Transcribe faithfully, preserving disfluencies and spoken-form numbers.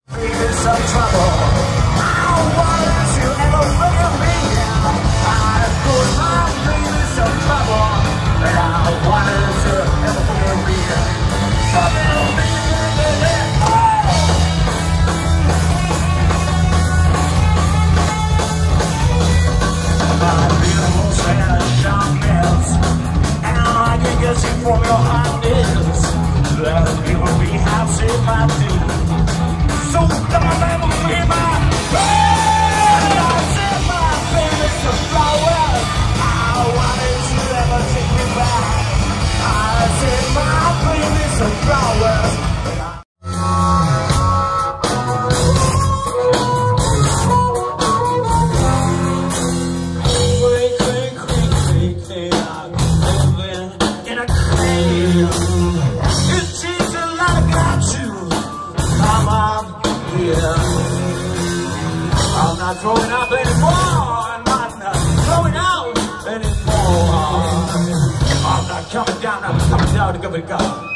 Baby, some trouble. I wanted to ever bring me down. I put my baby some trouble, and I wanted to ever bring me down. Trouble, baby, oh! My beautiful sunshine melts, and I can get you from your hotness. Let me be happy if I do. So come on, let me be my baby. I said my baby some flowers. I wanted to ever take me back. I said my baby some flowers. Quick, quick, quick, quick, quick, I'm living in a cave. It seems a lot about you. Come on. Yeah. I'm not throwing up anymore, and I'm not throwing out anymore. I'm not coming down, I'm coming down to give it a go.